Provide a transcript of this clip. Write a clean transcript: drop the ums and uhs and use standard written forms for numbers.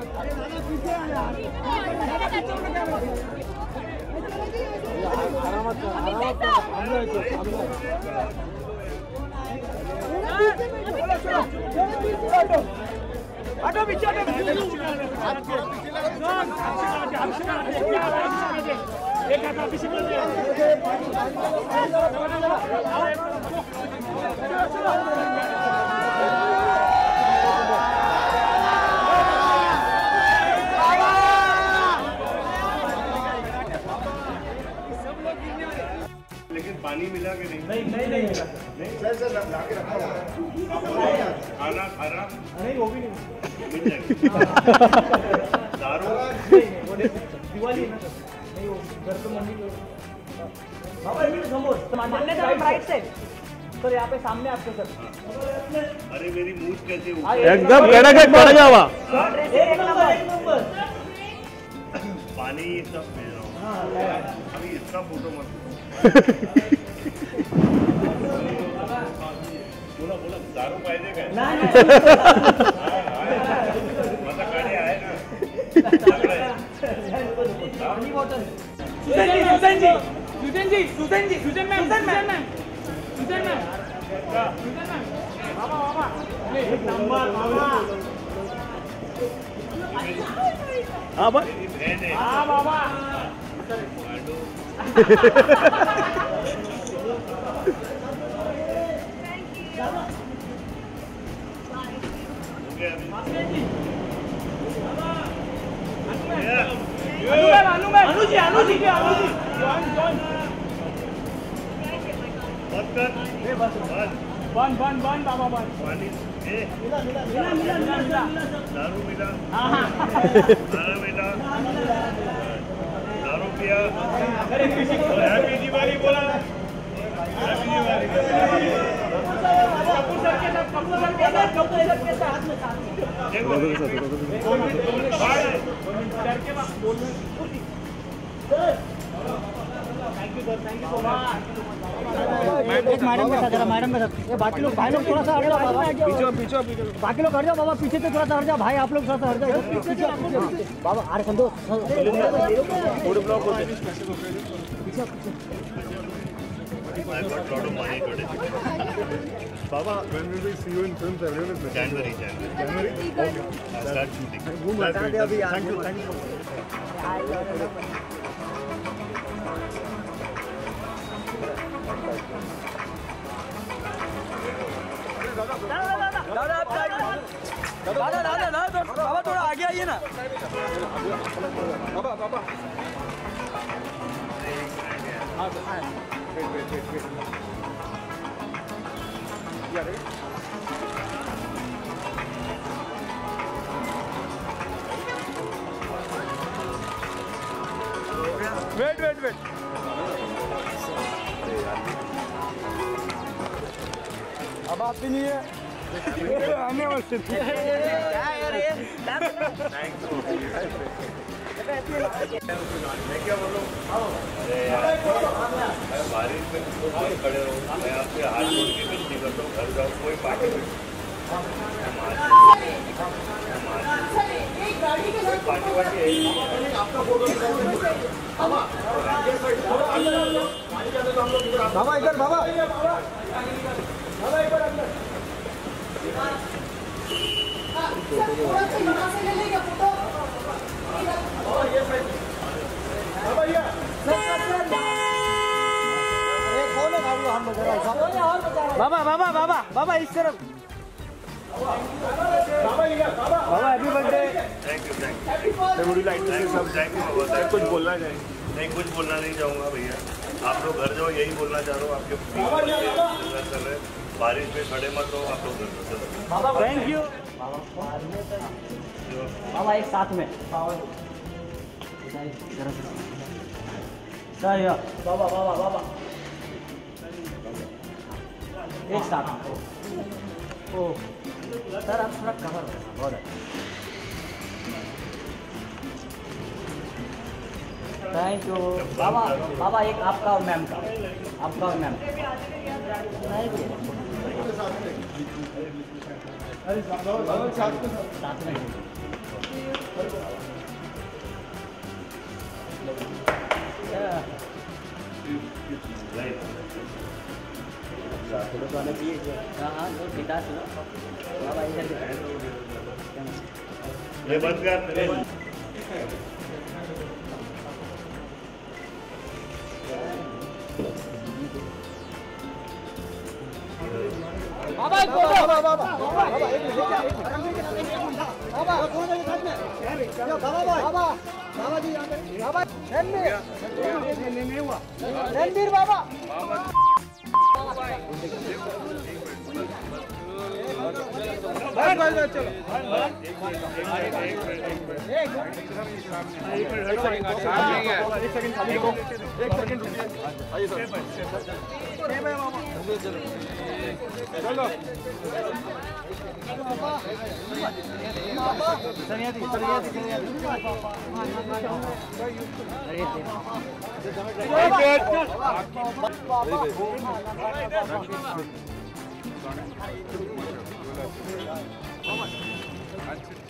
Auto पीछे एक हाथ पीछे लेकिन पानी मिला कि नहीं? नहीं मिला सर ला के रखा हुआ है। खाना नहीं वो भी नहीं मिल जाएगा। दारू दिवाली है ना सर, नहीं वो घर पे मम्मी बाबा ये समोर सामने सर राइट साइड सर, यहाँ पे सामने आपके सर। अरे मेरी मूछ कैसे एकदम कड़क पड़ जावा। एक नंबर पानी ये सब भेज रहा हूँ। अभी इसका फोटो मत बोला दारू पाहिजे काय? माझा गाडी आहे ना। सुजन मॅम हाँ बस बाबा बन बाबा बन पानी दारू मिला दारू पिया। हैप्पी दिवाली बोला। हैप्पी दिवाली। एक मैडम के साथ जरा, मैडम के साथ ये बाकी लोग भाई लोग थोड़ा सा हट जाओ बाबा, पीछे बाकी लोग हट जाओ बाबा, पीछे से थोड़ा सा हट जाओ भाई, आप लोग थोड़ा सा हट जाओ पीछे बाबा। अरे संतोष फूड ब्लॉक होते हैं पीछे। I got a lot of money today. Baba, when will we see you in films? January. Okay. I'll start shooting. Thank you. दादा बाबा थोड़ा आगे आइए ना। बाबा wait. अब आप भी नहीं है आने वाले मैं क्या बोलूं? बारिश में तुम लोग खड़े हो, मैं आपसे हाथ जोड़ के विनती करता हूँ, घर जाओ, कोई पार्टी पार्टी बाबा इधर बाबा बाबा इस तरफ बाबा हैप्पी बर्थडे। Thank you. कुछ बोलना चाहिए? नहीं, कुछ बोलना नहीं चाहूँगा भैया, आप लोग घर जाओ, यही बोलना चाह रहा हूँ। आपके कर रहे बारिश में खड़े मत हो, आप लोग घर चलो। थैंक यू बाबा, एक साथ में बाबा एक साथ। ओ सर आप थोड़ा कवर हो, बहुत अच्छा। थैंक यू बाबा एक आपका और मैम का, आपका और मैम साथ में हाँ वो पिता से बाबा इधर ये बंद कर बाबा बाबा बाबा बाबा एक मिनट बाबा कौन है साथ में बाबा बाबा जी यहां पे बाबा रणबीर नहीं हुआ रणबीर बाबा बस चलो एक सेकंड खाली को एक सेकंड आइए सर चलो अच्छा